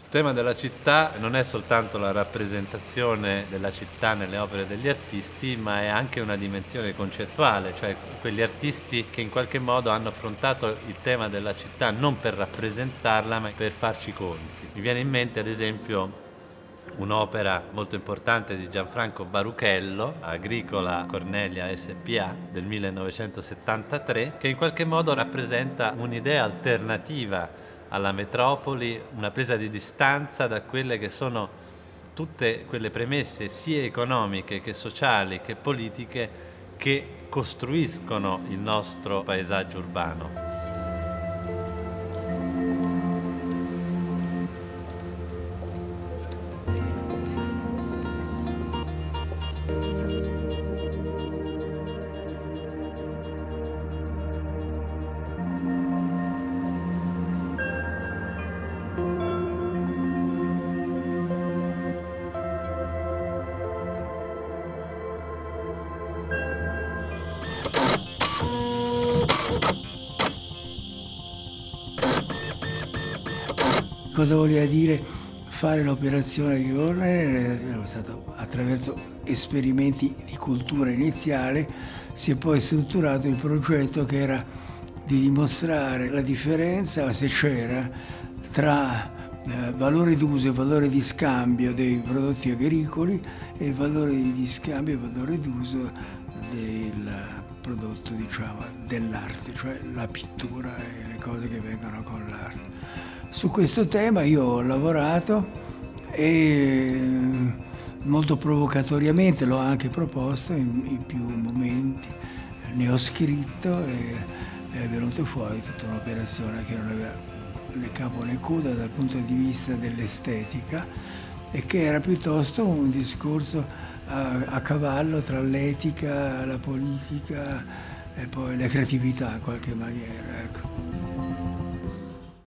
Il tema della città non è soltanto la rappresentazione della città nelle opere degli artisti, ma è anche una dimensione concettuale, cioè quegli artisti che in qualche modo hanno affrontato il tema della città non per rappresentarla, ma per farci conti. Mi viene in mente, ad esempio, un'opera molto importante di Gianfranco Baruchello, Agricola Cornelia SpA del 1973, che in qualche modo rappresenta un'idea alternativa alla metropoli, una presa di distanza da quelle che sono tutte quelle premesse sia economiche che sociali che politiche che costruiscono il nostro paesaggio urbano. Cosa voleva dire fare l'operazione di Warner? È stato attraverso esperimenti di cultura iniziale, si è poi strutturato il progetto che era di dimostrare la differenza, se c'era, tra valore d'uso e valore di scambio dei prodotti agricoli e valore di scambio e valore d'uso del prodotto, diciamo, dell'arte, cioè la pittura e le cose che vengono con l'arte. Su questo tema io ho lavorato e molto provocatoriamente l'ho anche proposto in più momenti, ne ho scritto e è venuto fuori tutta un'operazione che non aveva né capo né coda dal punto di vista dell'estetica e che era piuttosto un discorso a cavallo tra l'etica, la politica e poi la creatività in qualche maniera, ecco.